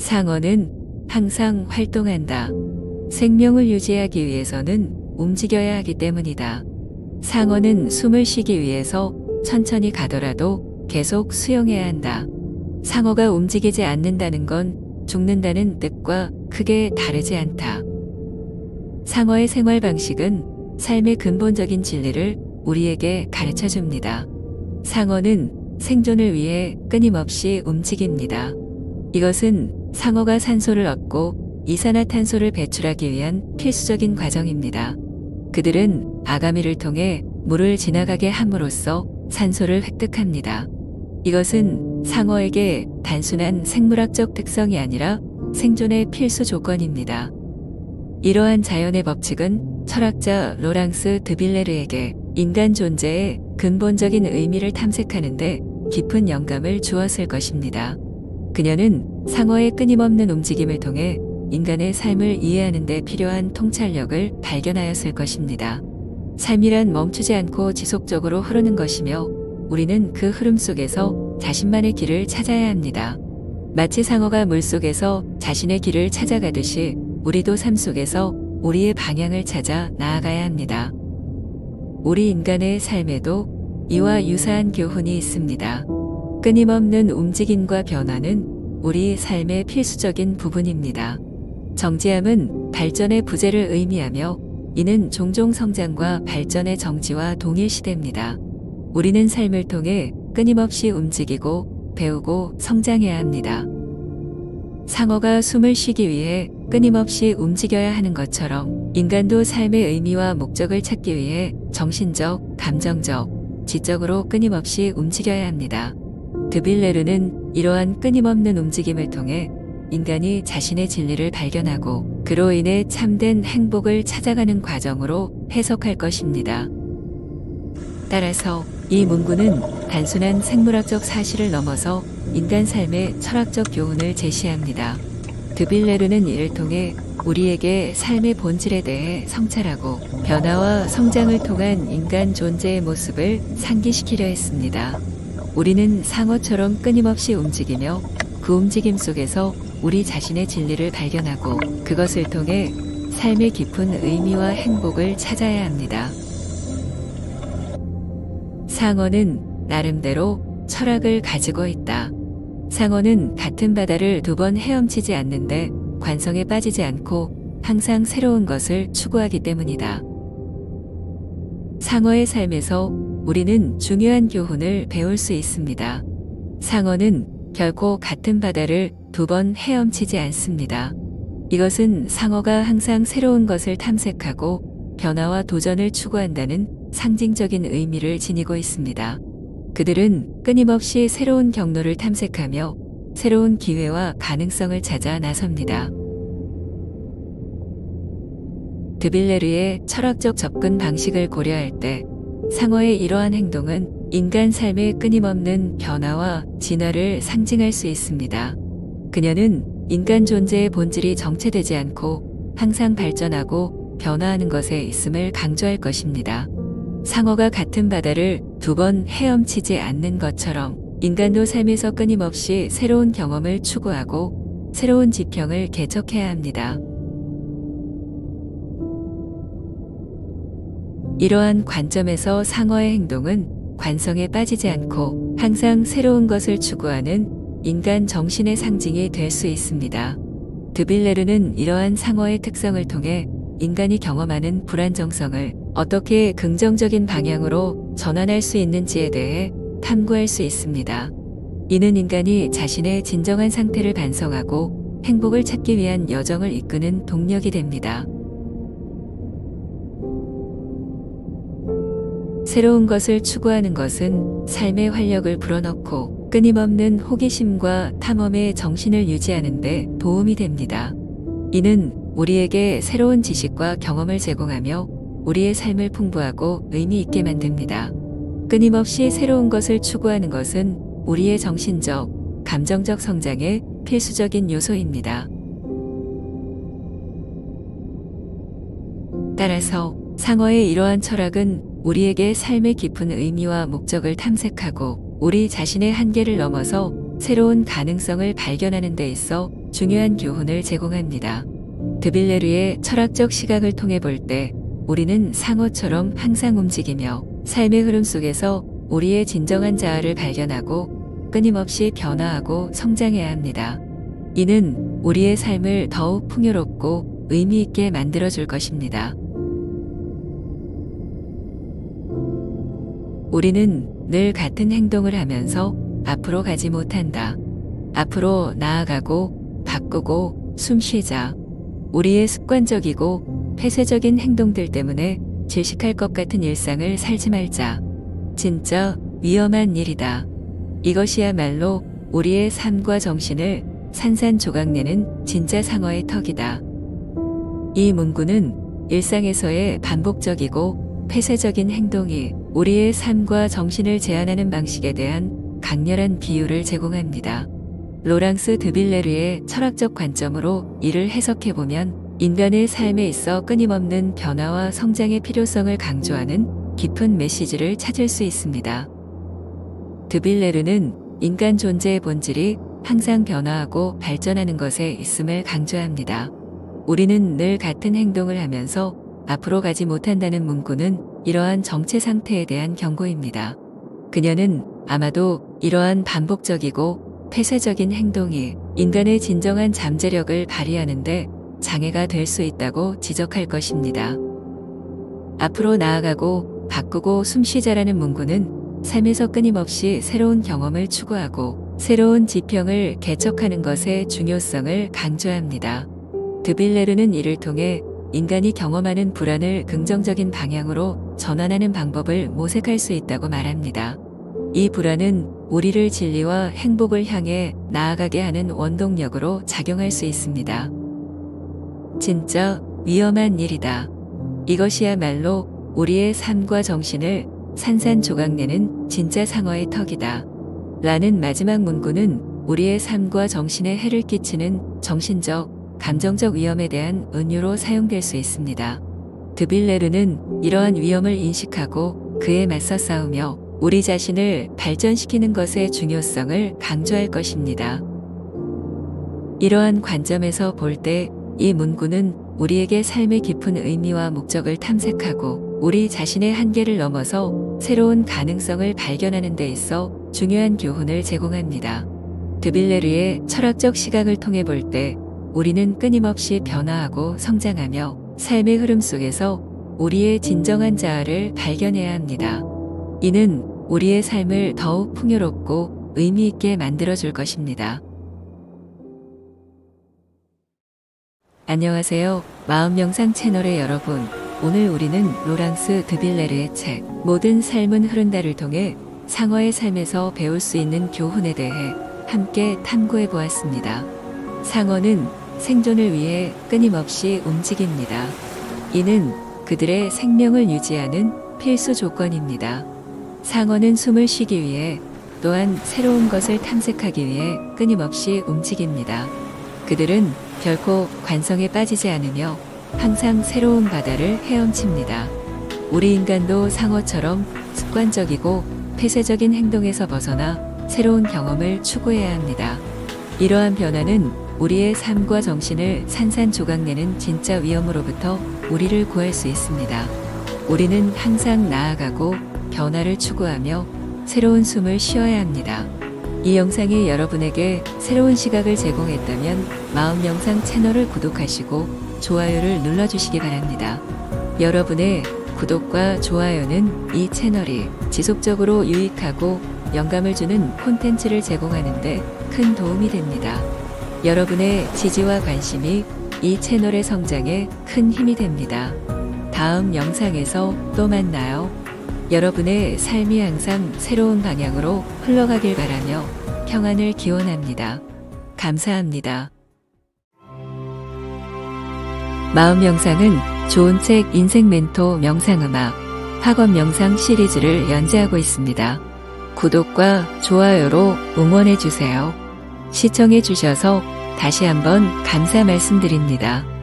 상어는 항상 활동한다. 생명을 유지하기 위해서는 움직여야 하기 때문이다. 상어는 숨을 쉬기 위해서 천천히 가더라도 계속 수영해야 한다. 상어가 움직이지 않는다는 건 죽는다는 뜻과 크게 다르지 않다. 상어의 생활 방식은 삶의 근본적인 진리를 우리에게 가르쳐 줍니다. 상어는 생존을 위해 끊임없이 움직입니다. 이것은 상어가 산소를 얻고 이산화탄소를 배출하기 위한 필수적인 과정입니다. 그들은 아가미를 통해 물을 지나가게 함으로써 산소를 획득합니다. 이것은 상어에게 단순한 생물학적 특성이 아니라 생존의 필수 조건입니다. 이러한 자연의 법칙은 철학자 로랑스 드빌레르에게 인간 존재의 근본적인 의미를 탐색하는 데 깊은 영감을 주었을 것입니다. 그녀는 상어의 끊임없는 움직임을 통해 인간의 삶을 이해하는 데 필요한 통찰력을 발견하였을 것입니다. 삶이란 멈추지 않고 지속적으로 흐르는 것이며 우리는 그 흐름 속에서 자신만의 길을 찾아야 합니다. 마치 상어가 물속에서 자신의 길을 찾아가듯이 우리도 삶 속에서 우리의 방향을 찾아 나아가야 합니다. 우리 인간의 삶에도 이와 유사한 교훈이 있습니다. 끊임없는 움직임과 변화는 우리 삶의 필수적인 부분입니다. 정지함은 발전의 부재를 의미하며 이는 종종 성장과 발전의 정지와 동일시됩니다. 우리는 삶을 통해 끊임없이 움직이고 배우고 성장해야 합니다. 상어가 숨을 쉬기 위해 끊임없이 움직여야 하는 것처럼 인간도 삶의 의미와 목적을 찾기 위해 정신적, 감정적, 지적으로 끊임없이 움직여야 합니다. 드빌레르는 이러한 끊임없는 움직임을 통해 인간이 자신의 진리를 발견하고 그로 인해 참된 행복을 찾아가는 과정으로 해석할 것입니다. 따라서 이 문구는 단순한 생물학적 사실을 넘어서 인간 삶의 철학적 교훈을 제시합니다. 드빌레르는 이를 통해 우리에게 삶의 본질에 대해 성찰하고 변화와 성장을 통한 인간 존재의 모습을 상기시키려 했습니다. 우리는 상어처럼 끊임없이 움직이며 그 움직임 속에서 우리 자신의 진리를 발견하고 그것을 통해 삶의 깊은 의미와 행복을 찾아야 합니다. 상어는 나름대로 철학을 가지고 있다. 상어는 같은 바다를 두 번 헤엄치지 않는데 관성에 빠지지 않고 항상 새로운 것을 추구하기 때문이다. 상어의 삶에서 우리는 중요한 교훈을 배울 수 있습니다. 상어는 결코 같은 바다를 두 번 헤엄치지 않습니다. 이것은 상어가 항상 새로운 것을 탐색하고 변화와 도전을 추구한다는 상징적인 의미를 지니고 있습니다. 그들은 끊임없이 새로운 경로를 탐색하며 새로운 기회와 가능성을 찾아 나섭니다. 드빌레르의 철학적 접근 방식을 고려할 때 상어의 이러한 행동은 인간 삶의 끊임없는 변화와 진화를 상징할 수 있습니다. 그녀는 인간 존재의 본질이 정체되지 않고 항상 발전하고 변화하는 것에 있음을 강조할 것입니다. 상어가 같은 바다를 두 번 헤엄치지 않는 것처럼 인간도 삶에서 끊임없이 새로운 경험을 추구하고 새로운 지평을 개척해야 합니다. 이러한 관점에서 상어의 행동은 관성에 빠지지 않고 항상 새로운 것을 추구하는 인간 정신의 상징이 될 수 있습니다. 드빌레르는 이러한 상어의 특성을 통해 인간이 경험하는 불안정성을 어떻게 긍정적인 방향으로 전환할 수 있는지에 대해 탐구할 수 있습니다. 이는 인간이 자신의 진정한 상태를 반성하고 행복을 찾기 위한 여정을 이끄는 동력이 됩니다. 새로운 것을 추구하는 것은 삶의 활력을 불어넣고 끊임없는 호기심과 탐험의 정신을 유지하는 데 도움이 됩니다. 이는 우리에게 새로운 지식과 경험을 제공하며 우리의 삶을 풍부하고 의미 있게 만듭니다. 끊임없이 새로운 것을 추구하는 것은 우리의 정신적, 감정적 성장의 필수적인 요소입니다. 따라서 상어의 이러한 철학은 우리에게 삶의 깊은 의미와 목적을 탐색하고 우리 자신의 한계를 넘어서 새로운 가능성을 발견하는 데 있어 중요한 교훈을 제공합니다. 드빌레르의 철학적 시각을 통해 볼 때 우리는 상어처럼 항상 움직이며 삶의 흐름 속에서 우리의 진정한 자아를 발견하고 끊임없이 변화하고 성장해야 합니다. 이는 우리의 삶을 더욱 풍요롭고 의미 있게 만들어줄 것입니다. 우리는 늘 같은 행동을 하면서 앞으로 가지 못한다. 앞으로 나아가고 바꾸고 숨쉬자. 우리의 습관적이고 폐쇄적인 행동들 때문에 질식할 것 같은 일상을 살지 말자. 진짜 위험한 일이다. 이것이야말로 우리의 삶과 정신을 산산조각내는 진짜 상어의 턱이다. 이 문구는 일상에서의 반복적이고 폐쇄적인 행동이 우리의 삶과 정신을 제한하는 방식에 대한 강렬한 비유를 제공합니다. 로랑스 드빌레르의 철학적 관점으로 이를 해석해보면 인간의 삶에 있어 끊임없는 변화와 성장의 필요성을 강조하는 깊은 메시지를 찾을 수 있습니다. 드빌레르는 인간 존재의 본질이 항상 변화하고 발전하는 것에 있음을 강조합니다. 우리는 늘 같은 행동을 하면서 앞으로 가지 못한다는 문구는 이러한 정체 상태에 대한 경고입니다. 그녀는 아마도 이러한 반복적이고 폐쇄적인 행동이 인간의 진정한 잠재력을 발휘하는데 장애가 될 수 있다고 지적할 것입니다. 앞으로 나아가고 바꾸고 숨쉬자라는 문구는 삶에서 끊임없이 새로운 경험을 추구하고 새로운 지평을 개척하는 것의 중요성을 강조합니다. 드빌레르는 이를 통해 인간이 경험하는 불안을 긍정적인 방향으로 전환하는 방법을 모색할 수 있다고 말합니다. 이 불안은 우리를 진리와 행복을 향해 나아가게 하는 원동력으로 작용할 수 있습니다. 진짜 위험한 일이다. 이것이야말로 우리의 삶과 정신을 산산조각내는 진짜 상어의 턱이다. 라는 마지막 문구는 우리의 삶과 정신에 해를 끼치는 정신적, 감정적 위험에 대한 은유로 사용될 수 있습니다. 드빌레르는 이러한 위험을 인식하고 그에 맞서 싸우며 우리 자신을 발전시키는 것의 중요성을 강조할 것입니다. 이러한 관점에서 볼 때 이 문구는 우리에게 삶의 깊은 의미와 목적을 탐색하고 우리 자신의 한계를 넘어서 새로운 가능성을 발견하는 데 있어 중요한 교훈을 제공합니다. 드빌레르의 철학적 시각을 통해 볼 때 우리는 끊임없이 변화하고 성장하며 삶의 흐름 속에서 우리의 진정한 자아를 발견해야 합니다. 이는 우리의 삶을 더욱 풍요롭고 의미 있게 만들어줄 것입니다. 안녕하세요. 마음명상 채널의 여러분. 오늘 우리는 로랑스 드빌레르의 책 모든 삶은 흐른다를 통해 상어의 삶에서 배울 수 있는 교훈에 대해 함께 탐구해 보았습니다. 상어는 생존을 위해 끊임없이 움직입니다. 이는 그들의 생명을 유지하는 필수 조건입니다. 상어는 숨을 쉬기 위해 또한 새로운 것을 탐색하기 위해 끊임없이 움직입니다. 그들은 결코 관성에 빠지지 않으며 항상 새로운 바다를 헤엄칩니다. 우리 인간도 상어처럼 습관적이고 폐쇄적인 행동에서 벗어나 새로운 경험을 추구해야 합니다. 이러한 변화는 우리의 삶과 정신을 산산조각내는 진짜 위험으로부터 우리를 구할 수 있습니다. 우리는 항상 나아가고 변화를 추구하며 새로운 숨을 쉬어야 합니다. 이 영상이 여러분에게 새로운 시각을 제공했다면 마음명상 채널을 구독하시고 좋아요를 눌러주시기 바랍니다. 여러분의 구독과 좋아요는 이 채널이 지속적으로 유익하고 영감을 주는 콘텐츠를 제공하는 데 큰 도움이 됩니다. 여러분의 지지와 관심이 이 채널의 성장에 큰 힘이 됩니다. 다음 영상에서 또 만나요. 여러분의 삶이 항상 새로운 방향으로 흘러가길 바라며 평안을 기원합니다. 감사합니다. 마음명상은 좋은 책 인생 멘토 명상음악 학원 명상 시리즈를 연재하고 있습니다. 구독과 좋아요로 응원해주세요. 시청해주셔서 다시 한번 감사 말씀드립니다.